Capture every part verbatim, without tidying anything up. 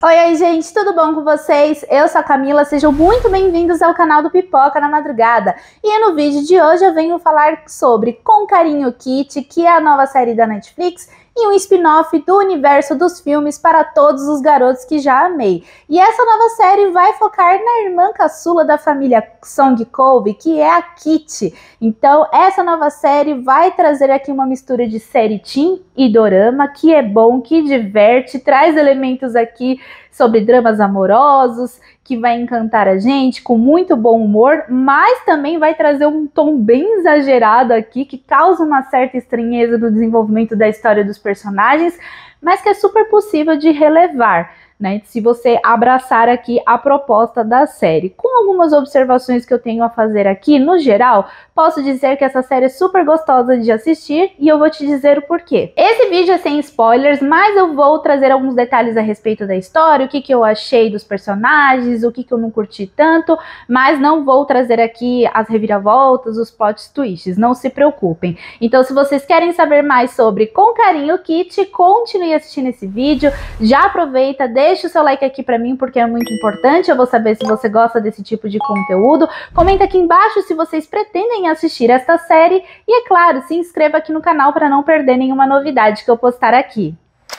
Oi, oi gente, tudo bom com vocês? Eu sou a Camila, sejam muito bem-vindos ao canal do Pipoca na Madrugada. E no vídeo de hoje eu venho falar sobre Com Carinho Kit, que é a nova série da Netflix, e um spin-off do universo dos filmes para todos os garotos que já amei. E essa nova série vai focar na irmã caçula da família Song Colby, que é a Kit. Então essa nova série vai trazer aqui uma mistura de série teen e dorama, que é bom, que diverte, traz elementos aqui sobre dramas amorosos, que vai encantar a gente com muito bom humor, mas também vai trazer um tom bem exagerado aqui, que causa uma certa estranheza no desenvolvimento da história dos personagens, mas que é super possível de relevar, né, se você abraçar aqui a proposta da série. Com algumas observações que eu tenho a fazer aqui, no geral, posso dizer que essa série é super gostosa de assistir e eu vou te dizer o porquê. Esse vídeo é sem spoilers, mas eu vou trazer alguns detalhes a respeito da história, o que, que eu achei dos personagens, o que, que eu não curti tanto, mas não vou trazer aqui as reviravoltas, os plot twists, não se preocupem. Então, se vocês querem saber mais sobre Com Carinho Kit, continue assistindo esse vídeo, já aproveita, deixa o seu like aqui pra mim, porque é muito importante, eu vou saber se você gosta desse tipo de conteúdo. Comenta aqui embaixo se vocês pretendem assistir esta série e, é claro, se inscreva aqui no canal para não perder nenhuma novidade que eu postar aqui.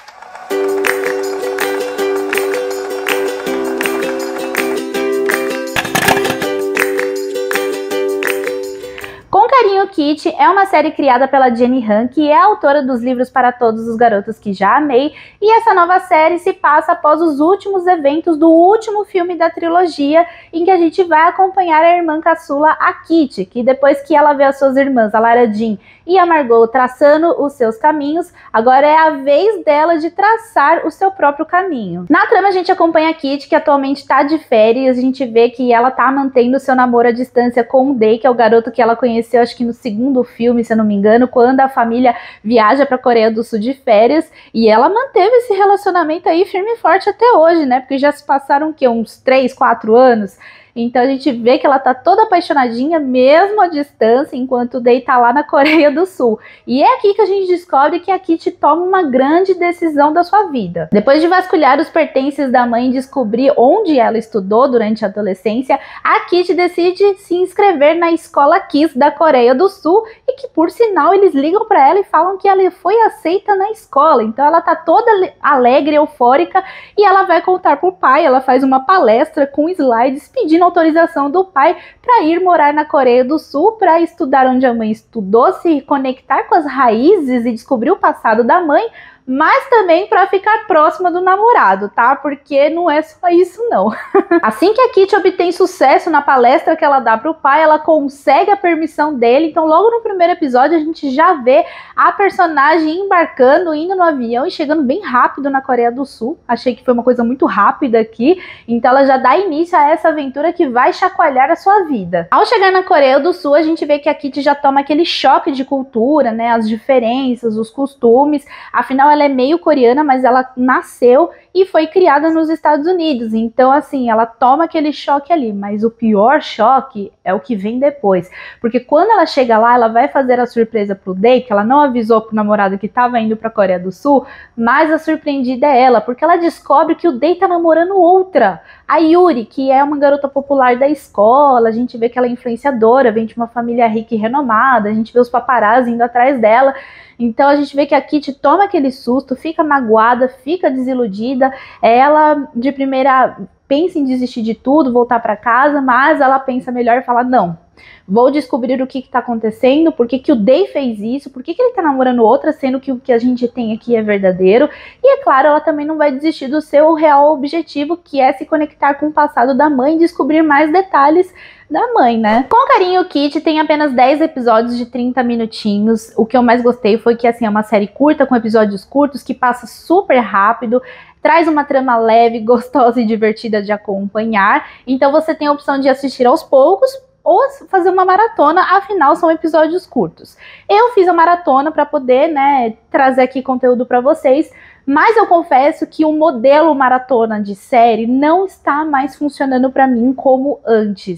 Com Carinho Kit é uma série criada pela Jenny Han, que é a autora dos livros Para Todos os Garotos que Já Amei, e essa nova série se passa após os últimos eventos do último filme da trilogia, em que a gente vai acompanhar a irmã caçula, a Kit, que depois que ela vê as suas irmãs, a Lara Jean e a Margot, traçando os seus caminhos, agora é a vez dela de traçar o seu próprio caminho. Na trama a gente acompanha a Kit, que atualmente está de férias, a gente vê que ela tá mantendo seu namoro à distância com o Day, que é o garoto que ela conheceu, acho que no segundo filme, se eu não me engano, quando a família viaja para a Coreia do Sul de férias, e ela manteve esse relacionamento aí firme e forte até hoje, né, porque já se passaram o quê? Uns três, quatro anos. Então a gente vê que ela tá toda apaixonadinha, mesmo à distância, enquanto o Day tá lá na Coreia do Sul. E é aqui que a gente descobre que a Kit toma uma grande decisão da sua vida. Depois de vasculhar os pertences da mãe e descobrir onde ela estudou durante a adolescência, a Kit decide se inscrever na escola Kiss da Coreia do Sul, e que, por sinal, eles ligam para ela e falam que ela foi aceita na escola. Então ela tá toda alegre, eufórica, e ela vai contar pro pai. Ela faz uma palestra com slides pedindo autorização do pai para ir morar na Coreia do Sul, para estudar onde a mãe estudou, se conectar com as raízes e descobrir o passado da mãe, mas também para ficar próxima do namorado, tá? Porque não é só isso não. Assim que a Kit obtém sucesso na palestra que ela dá pro pai, ela consegue a permissão dele. Então logo no primeiro episódio a gente já vê a personagem embarcando, indo no avião e chegando bem rápido na Coreia do Sul. Achei que foi uma coisa muito rápida aqui. Então ela já dá início a essa aventura que vai chacoalhar a sua vida. Ao chegar na Coreia do Sul, a gente vê que a Kit já toma aquele choque de cultura, né? As diferenças, os costumes. Afinal, ela é meio coreana, mas ela nasceu e foi criada nos Estados Unidos. Então, assim, ela toma aquele choque ali, mas o pior choque é o que vem depois. Porque quando ela chega lá, ela vai fazer a surpresa pro Day, que ela não avisou pro namorado que estava indo pra Coreia do Sul, mas a surpreendida é ela, porque ela descobre que o Day tá namorando outra, a Yuri, que é uma garota popular da escola. A gente vê que ela é influenciadora, vem de uma família rica e renomada, a gente vê os paparazzi indo atrás dela. Então a gente vê que a Kit toma aquele susto, fica magoada, fica desiludida. Ela de primeira pensa em desistir de tudo, voltar para casa, mas ela pensa melhor e fala: não, vou descobrir o que está acontecendo, por que, que o Day fez isso, por que, que ele está namorando outra, sendo que o que a gente tem aqui é verdadeiro. E é claro, ela também não vai desistir do seu real objetivo, que é se conectar com o passado da mãe e descobrir mais detalhes da mãe, né? Com Carinho Kit tem apenas dez episódios de trinta minutinhos. O que eu mais gostei foi que, assim, é uma série curta, com episódios curtos, que passa super rápido, traz uma trama leve, gostosa e divertida de acompanhar. Então você tem a opção de assistir aos poucos ou fazer uma maratona, afinal são episódios curtos. Eu fiz a maratona para poder, né, trazer aqui conteúdo para vocês, mas eu confesso que o modelo maratona de série não está mais funcionando para mim como antes.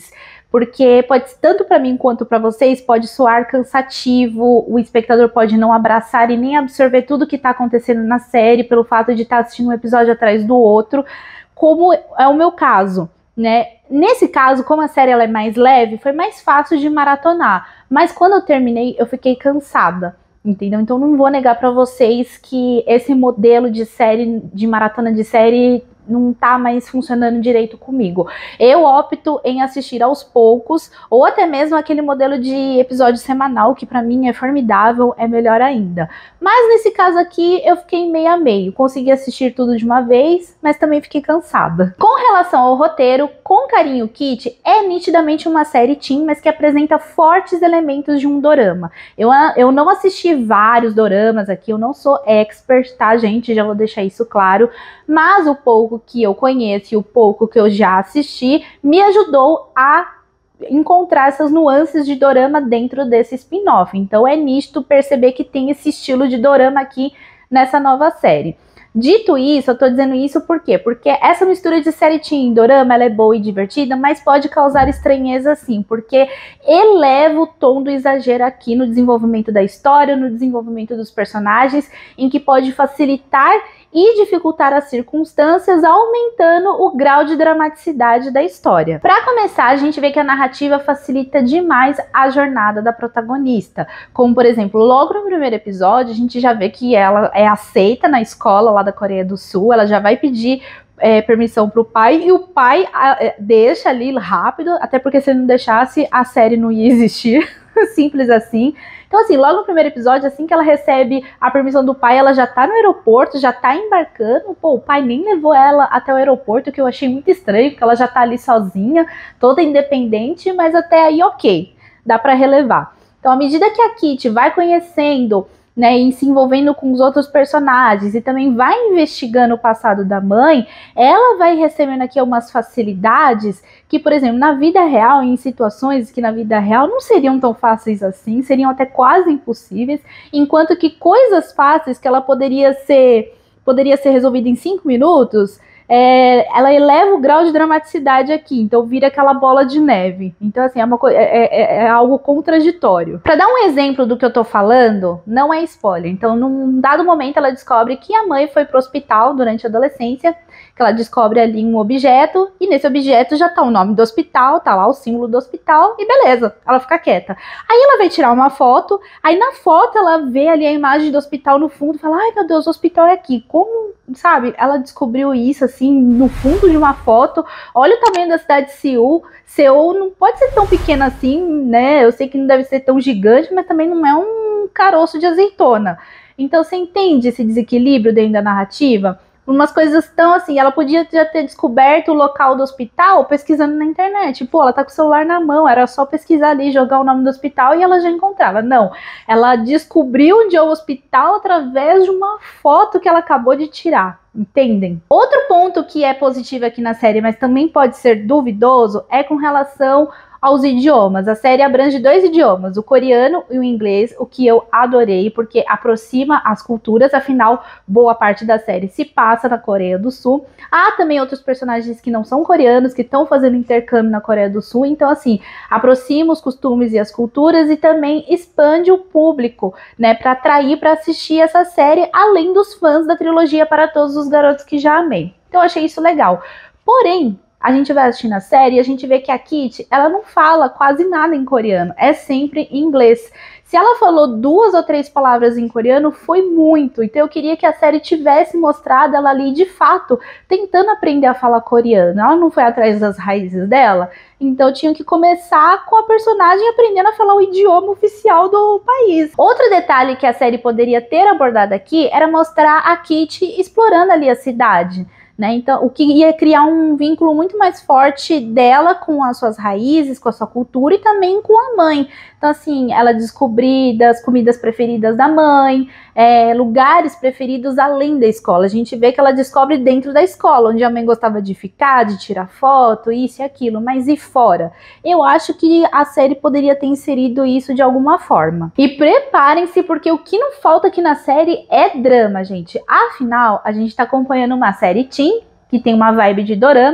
porque pode, tanto para mim quanto para vocês, pode soar cansativo, o espectador pode não abraçar e nem absorver tudo que está acontecendo na série, pelo fato de estar tá assistindo um episódio atrás do outro, como é o meu caso, né? Nesse caso, como a série ela é mais leve, foi mais fácil de maratonar, mas quando eu terminei, eu fiquei cansada. Entendeu? Então não vou negar para vocês que esse modelo de série, de maratona de série, não tá mais funcionando direito comigo. Eu opto em assistir aos poucos, ou até mesmo aquele modelo de episódio semanal, que pra mim é formidável, é melhor ainda. Mas nesse caso aqui, eu fiquei meio a meio. Consegui assistir tudo de uma vez, mas também fiquei cansada. Com relação ao roteiro, Com Carinho Kit é nitidamente uma série teen, mas que apresenta fortes elementos de um dorama. Eu, eu não assisti vários doramas aqui, eu não sou expert, tá, gente? Já vou deixar isso claro. Mas o pouco que eu conheço e o pouco que eu já assisti me ajudou a encontrar essas nuances de dorama dentro desse spin-off. Então é nítido perceber que tem esse estilo de dorama aqui nessa nova série. Dito isso, eu tô dizendo isso por quê? Porque essa mistura de série teen e dorama, ela é boa e divertida, mas pode causar estranheza sim, porque eleva o tom do exagero aqui no desenvolvimento da história, no desenvolvimento dos personagens, em que pode facilitar e dificultar as circunstâncias, aumentando o grau de dramaticidade da história. Para começar, a gente vê que a narrativa facilita demais a jornada da protagonista, como por exemplo, logo no primeiro episódio, a gente já vê que ela é aceita na escola lá da Coreia do Sul, ela já vai pedir É, permissão para o pai, e o pai a, deixa ali rápido, até porque se ele não deixasse, a série não ia existir, simples assim. Então assim, logo no primeiro episódio, assim que ela recebe a permissão do pai, ela já tá no aeroporto, já tá embarcando, pô, o pai nem levou ela até o aeroporto, que eu achei muito estranho, porque ela já tá ali sozinha, toda independente, mas até aí ok, dá para relevar. Então à medida que a Kit vai conhecendo, né, e se envolvendo com os outros personagens e também vai investigando o passado da mãe, ela vai recebendo aqui algumas facilidades que, por exemplo, na vida real, em situações que na vida real não seriam tão fáceis assim, seriam até quase impossíveis, enquanto que coisas fáceis que ela poderia ser, poderia ser resolvida em cinco minutos, É, ela eleva o grau de dramaticidade aqui, então vira aquela bola de neve. Então, assim, é, uma, é, é, é algo contraditório. Para dar um exemplo do que eu tô falando, não é spoiler. Então, num dado momento, ela descobre que a mãe foi pro hospital durante a adolescência, que ela descobre ali um objeto, e nesse objeto já tá o nome do hospital, tá lá o símbolo do hospital, e beleza, ela fica quieta. Aí ela vai tirar uma foto, aí na foto ela vê ali a imagem do hospital no fundo, e fala, ai meu Deus, o hospital é aqui. Como, sabe, ela descobriu isso, assim, no fundo de uma foto. Olha o tamanho da cidade de Seul. Seul não pode ser tão pequena assim, né? Eu sei que não deve ser tão gigante, mas também não é um caroço de azeitona. Então você entende esse desequilíbrio dentro da narrativa? Umas coisas tão assim, ela podia já ter descoberto o local do hospital pesquisando na internet. Pô, ela tá com o celular na mão, era só pesquisar ali, jogar o nome do hospital e ela já encontrava. Não, ela descobriu onde é o hospital através de uma foto que ela acabou de tirar. Entendem? Outro ponto que é positivo aqui na série, mas também pode ser duvidoso, é com relação aos idiomas. A série abrange dois idiomas, o coreano e o inglês, o que eu adorei, porque aproxima as culturas, afinal, boa parte da série se passa na Coreia do Sul. Há também outros personagens que não são coreanos, que estão fazendo intercâmbio na Coreia do Sul, então assim, aproxima os costumes e as culturas e também expande o público, né, para atrair para assistir essa série, além dos fãs da trilogia Para Todos os Garotos que Já Amei. Então eu achei isso legal. Porém, a gente vai assistindo a série e a gente vê que a Kit, ela não fala quase nada em coreano, é sempre em inglês. Se ela falou duas ou três palavras em coreano, foi muito. Então eu queria que a série tivesse mostrado ela ali, de fato, tentando aprender a falar coreano. Ela não foi atrás das raízes dela, então tinha que começar com a personagem aprendendo a falar o idioma oficial do país. Outro detalhe que a série poderia ter abordado aqui era mostrar a Kit explorando ali a cidade. Né? Então, o que ia criar um vínculo muito mais forte dela com as suas raízes, com a sua cultura e também com a mãe. Então, assim, ela descobrir das comidas preferidas da mãe, é, lugares preferidos além da escola. A gente vê que ela descobre dentro da escola, onde a mãe gostava de ficar, de tirar foto, isso e aquilo, mas e fora? Eu acho que a série poderia ter inserido isso de alguma forma. E preparem-se, porque o que não falta aqui na série é drama, gente. Afinal, a gente tá acompanhando uma série teen, que tem uma vibe de dorama,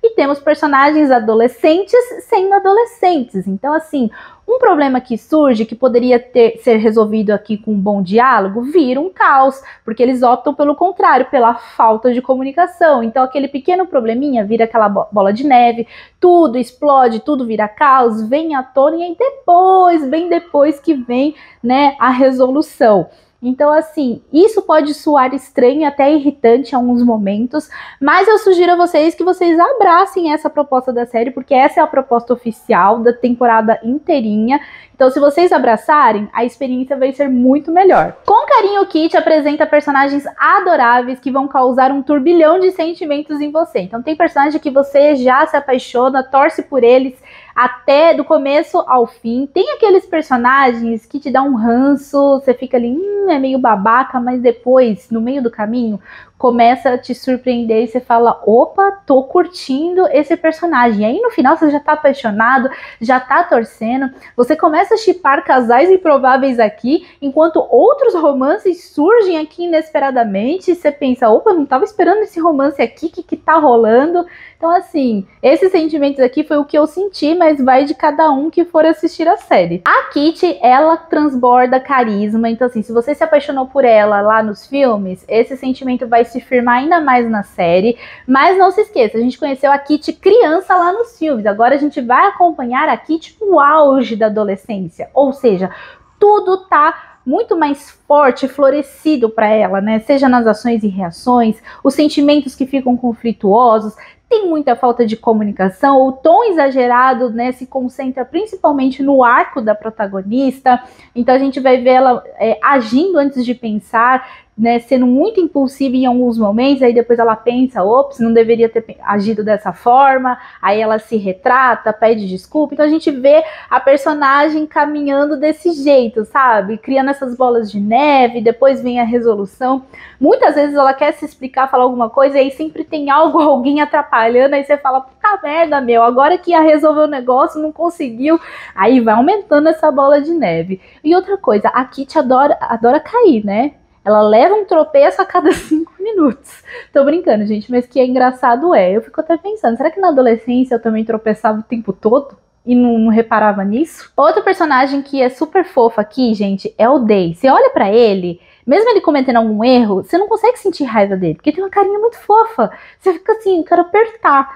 e temos personagens adolescentes sendo adolescentes. Então, assim, um problema que surge, que poderia ter, ser resolvido aqui com um bom diálogo, vira um caos, porque eles optam pelo contrário, pela falta de comunicação. Então aquele pequeno probleminha vira aquela bola de neve, tudo explode, tudo vira caos, vem à tona e aí depois, bem depois que vem, né, a resolução. Então, assim, isso pode soar estranho e até irritante em alguns momentos, mas eu sugiro a vocês que vocês abracem essa proposta da série, porque essa é a proposta oficial da temporada inteirinha. Então, se vocês abraçarem, a experiência vai ser muito melhor. Com carinho, Kit apresenta personagens adoráveis que vão causar um turbilhão de sentimentos em você. Então, tem personagem que você já se apaixona, torce por eles, até do começo ao fim. Tem aqueles personagens que te dão um ranço, você fica ali, hum, é meio babaca, mas depois, no meio do caminho, começa a te surpreender e você fala, opa, tô curtindo esse personagem. E aí no final você já tá apaixonado, já tá torcendo, você começa a shippar casais improváveis aqui, enquanto outros romances surgem aqui inesperadamente, e você pensa, opa, não tava esperando esse romance aqui, o que que tá rolando? Então, assim, esses sentimentos aqui foi o que eu senti, mas vai de cada um que for assistir a série. A Kit, ela transborda carisma, então assim, se você se apaixonou por ela lá nos filmes, esse sentimento vai se firmar ainda mais na série, mas não se esqueça, a gente conheceu a Kit criança lá nos filmes, agora a gente vai acompanhar a Kit no auge da adolescência, ou seja, tudo tá muito mais forte, florescido para ela, né? Seja nas ações e reações, os sentimentos que ficam conflituosos, tem muita falta de comunicação, o tom exagerado, né, se concentra principalmente no arco da protagonista, então a gente vai ver ela é, agindo antes de pensar, né, sendo muito impulsiva em alguns momentos, aí depois ela pensa, ops, não deveria ter agido dessa forma, aí ela se retrata, pede desculpa, então a gente vê a personagem caminhando desse jeito, sabe, criando essas bolas de neve, depois vem a resolução, muitas vezes ela quer se explicar, falar alguma coisa, e aí sempre tem algo, alguém atrapalhando, aí você fala, puta merda, meu, agora que ia resolver o negócio, não conseguiu, aí vai aumentando essa bola de neve. E outra coisa, a Kit adora, adora cair, né? Ela leva um tropeço a cada cinco minutos. Tô brincando, gente, mas que é engraçado é. Eu fico até pensando, será que na adolescência eu também tropeçava o tempo todo? E não, não reparava nisso? Outro personagem que é super fofo aqui, gente, é o Day. Você olha pra ele, mesmo ele cometendo algum erro, você não consegue sentir raiva dele, porque tem uma carinha muito fofa. Você fica assim, eu quero apertar.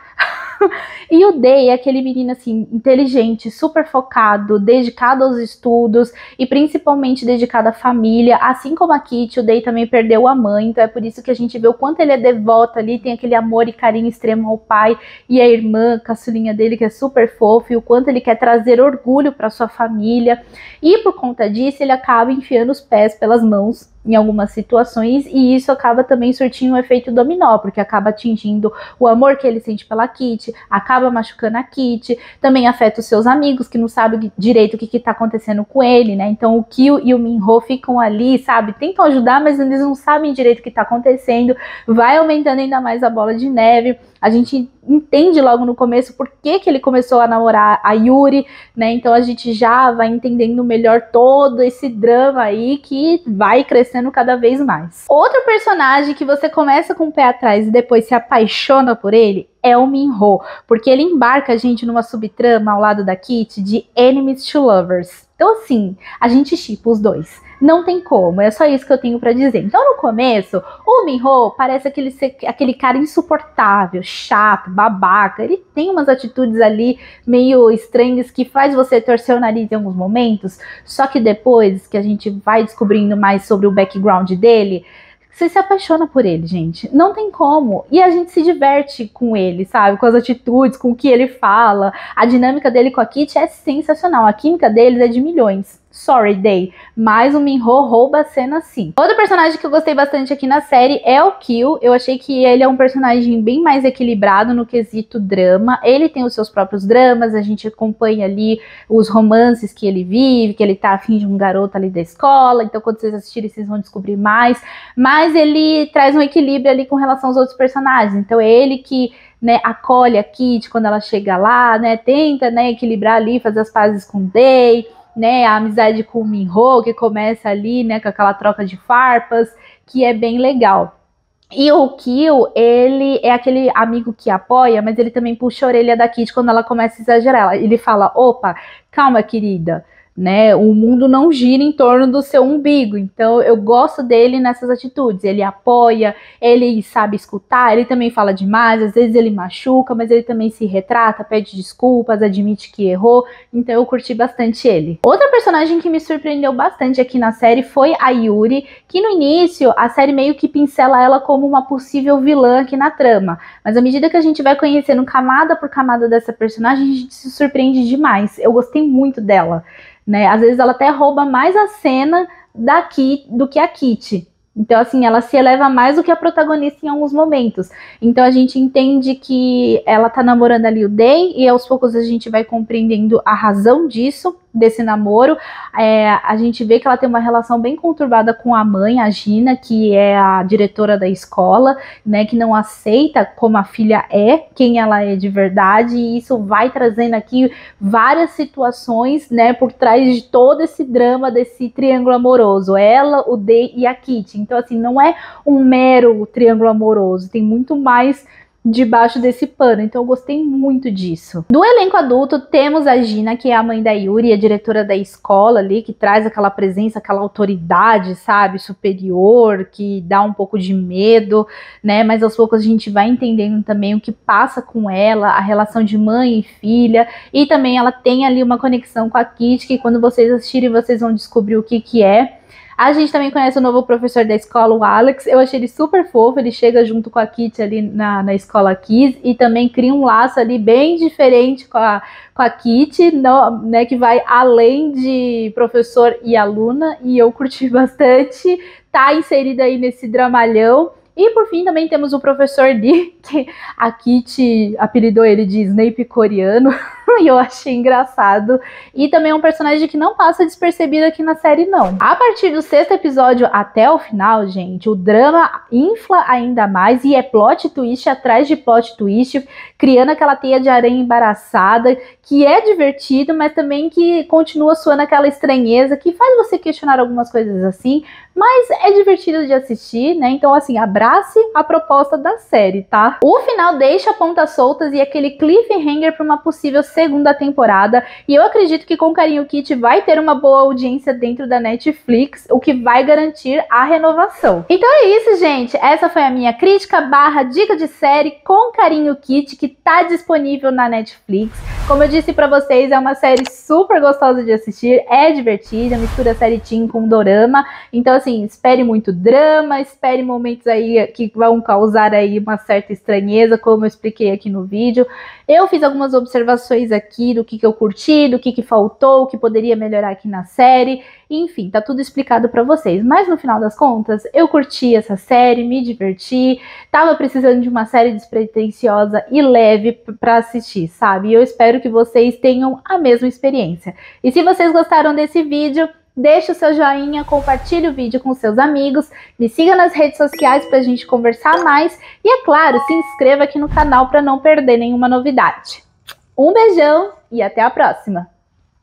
E o Day é aquele menino assim, inteligente, super focado, dedicado aos estudos e principalmente dedicado à família. Assim como a Kit, o Day também perdeu a mãe, então é por isso que a gente vê o quanto ele é devoto ali, tem aquele amor e carinho extremo ao pai e à irmã, caçulinha dele, que é super fofo, e o quanto ele quer trazer orgulho para sua família. E por conta disso, ele acaba enfiando os pés pelas mãos em algumas situações, e isso acaba também surtindo um efeito dominó, porque acaba atingindo o amor que ele sente pela Kit, acaba machucando a Kit, também afeta os seus amigos, que não sabem direito o que, que tá acontecendo com ele, né? Então o Kyo e o Minho ficam ali, sabe? Tentam ajudar, mas eles não sabem direito o que tá acontecendo, vai aumentando ainda mais a bola de neve. A gente entende logo no começo por que, que ele começou a namorar a Yuri, né? Então a gente já vai entendendo melhor todo esse drama aí que vai crescendo cada vez mais. Outro personagem que você começa com o pé atrás e depois se apaixona por ele é o Minho, porque ele embarca a gente numa subtrama ao lado da Kit de Enemies to Lovers. Então assim, a gente shippa os dois. Não tem como, é só isso que eu tenho pra dizer. Então no começo, o Minho parece aquele, aquele cara insuportável, chato, babaca. Ele tem umas atitudes ali meio estranhas que faz você torcer o nariz em alguns momentos. Só que depois que a gente vai descobrindo mais sobre o background dele, você se apaixona por ele, gente. Não tem como. E a gente se diverte com ele, sabe? Com as atitudes, com o que ele fala. A dinâmica dele com a Kit é sensacional. A química deles é de milhões. Sorry, Day. Mas o Minho rouba a cena sim. Outro personagem que eu gostei bastante aqui na série é o Kyo. Eu achei que ele é um personagem bem mais equilibrado no quesito drama. Ele tem os seus próprios dramas, a gente acompanha ali os romances que ele vive, que ele tá afim de um garoto ali da escola. Então quando vocês assistirem, vocês vão descobrir mais. Mas ele traz um equilíbrio ali com relação aos outros personagens. Então é ele que, né, acolhe a Kit quando ela chega lá, né, tenta, né, equilibrar ali, fazer as pazes com o Day, né, a amizade com o Minho, que começa ali, né, com aquela troca de farpas, que é bem legal. E o Kyo, ele é aquele amigo que apoia, mas ele também puxa a orelha da Kitty quando ela começa a exagerar. Ele fala, opa, calma, querida, né? O mundo não gira em torno do seu umbigo. Então, eu gosto dele nessas atitudes. Ele apoia, ele sabe escutar, ele também fala demais, às vezes ele machuca, mas ele também se retrata, pede desculpas, admite que errou. Então, eu curti bastante ele. Outra personagem que me surpreendeu bastante aqui na série foi a Yuri, que no início a série meio que pincela ela como uma possível vilã aqui na trama. Mas à medida que a gente vai conhecendo camada por camada dessa personagem, a gente se surpreende demais. Eu gostei muito dela. Né? Às vezes ela até rouba mais a cena da Kitty, do que a Kitty. Então, assim, ela se eleva mais do que a protagonista em alguns momentos. Então, a gente entende que ela tá namorando ali o Day, e aos poucos a gente vai compreendendo a razão disso, desse namoro. É, a gente vê que ela tem uma relação bem conturbada com a mãe, a Gina, que é a diretora da escola, né, que não aceita como a filha é, quem ela é de verdade, e isso vai trazendo aqui várias situações, né, por trás de todo esse drama desse triângulo amoroso, ela, o Day e a Kitty. Então, assim, não é um mero triângulo amoroso, tem muito mais debaixo desse pano, então eu gostei muito disso. Do elenco adulto, temos a Gina, que é a mãe da Yuri, a diretora da escola ali, que traz aquela presença, aquela autoridade, sabe, superior, que dá um pouco de medo, né, mas aos poucos a gente vai entendendo também o que passa com ela, a relação de mãe e filha, e também ela tem ali uma conexão com a Kitty, que quando vocês assistirem, vocês vão descobrir o que que é. A gente também conhece o novo professor da escola, o Alex. Eu achei ele super fofo, ele chega junto com a Kitty ali na, na escola Kiss e também cria um laço ali bem diferente com a, com a Kitty, no, né, que vai além de professor e aluna, e eu curti bastante, tá inserida aí nesse dramalhão. E por fim também temos o professor Lee, que a Kitty apelidou ele de Snape coreano, e eu achei engraçado. E também é um personagem que não passa despercebido aqui na série, não. A partir do sexto episódio até o final, gente, o drama infla ainda mais e é plot twist atrás de plot twist, criando aquela teia de aranha embaraçada, que é divertido, mas também que continua soando aquela estranheza, que faz você questionar algumas coisas assim, mas é divertido de assistir, né? Então, assim, abrace a proposta da série, tá? O final deixa pontas soltas e aquele cliffhanger para uma possível segunda temporada, e eu acredito que Com Carinho Kitty vai ter uma boa audiência dentro da Netflix, o que vai garantir a renovação. Então é isso, gente. Essa foi a minha crítica barra dica de série Com Carinho Kitty, que tá disponível na Netflix. Como eu disse pra vocês, é uma série super gostosa de assistir, é divertida, mistura série teen com dorama. Então, assim, espere muito drama, espere momentos aí que vão causar aí uma certa estranheza, como eu expliquei aqui no vídeo. Eu fiz algumas observações aqui do que, que eu curti, do que, que faltou, o que poderia melhorar aqui na série. Enfim, tá tudo explicado pra vocês. Mas no final das contas, eu curti essa série, me diverti, tava precisando de uma série despretensiosa e leve pra assistir, sabe? E eu espero que vocês tenham a mesma experiência. E se vocês gostaram desse vídeo, deixe o seu joinha, compartilhe o vídeo com seus amigos, me siga nas redes sociais pra gente conversar mais e, é claro, se inscreva aqui no canal para não perder nenhuma novidade. Um beijão e até a próxima!